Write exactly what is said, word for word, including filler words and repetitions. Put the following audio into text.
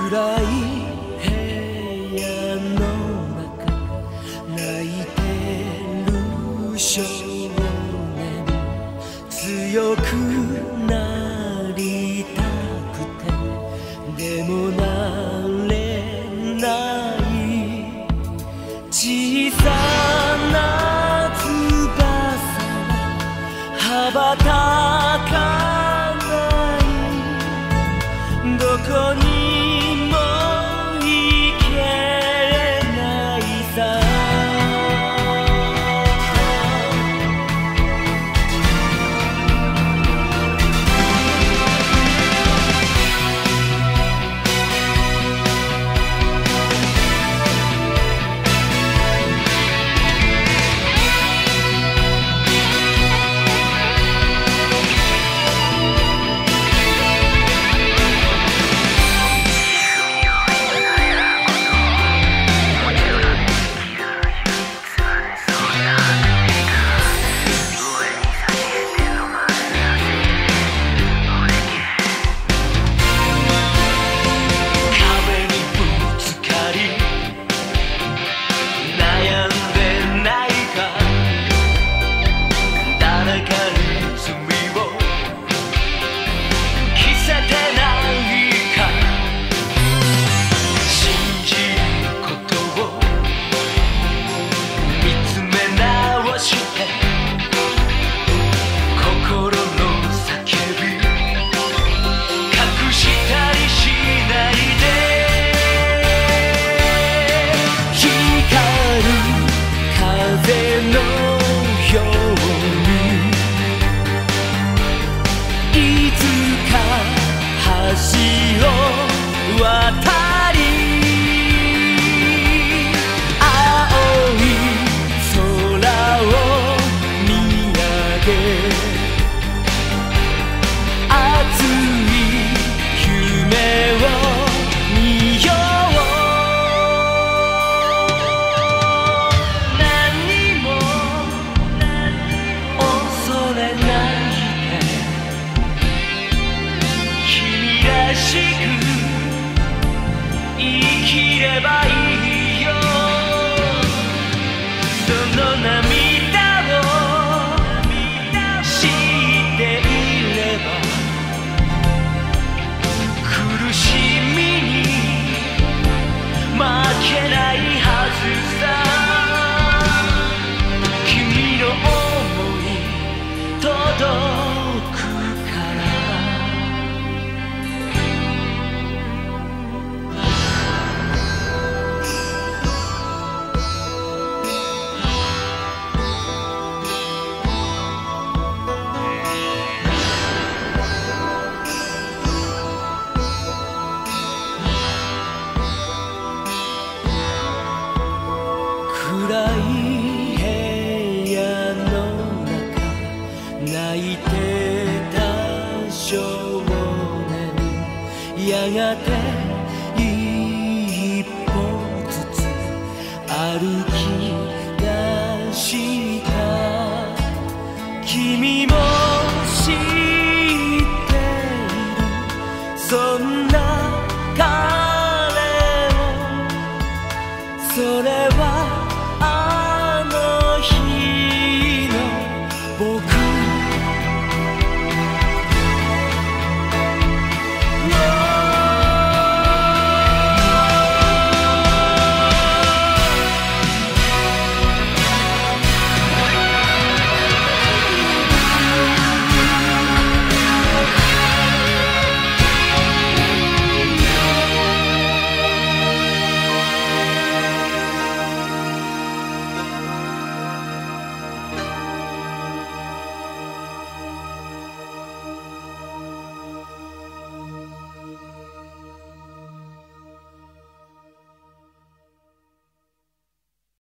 暗い部屋の中泣いてる少年、強くなりたくてでもなれない小さな翼羽ばたかない、どこにも行けないさ。橋を渡り青い空を見上げ熱い夢を見よう。何も恐れないで君らしく生きればいいよ。その涙を知っていれば苦しみに負けないはずさ。君の想い届く暗い部屋の中泣いてた少年、やがて一歩ずつ歩き出した。君も知っているそんな彼を、それはあの日の僕